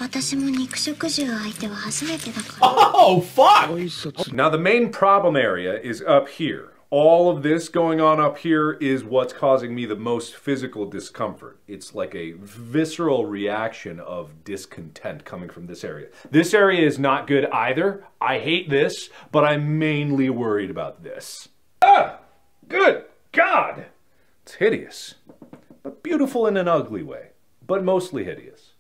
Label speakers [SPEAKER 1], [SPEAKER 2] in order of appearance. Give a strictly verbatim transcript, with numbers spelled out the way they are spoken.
[SPEAKER 1] Oh, fuck! Now the main problem area is up here. All of this going on up here is what's causing me the most physical discomfort. It's like a visceral reaction of discontent coming from this area. This area is not good either. I hate this, but I'm mainly worried about this. Ah! Good God! It's hideous. But beautiful in an ugly way. But mostly hideous.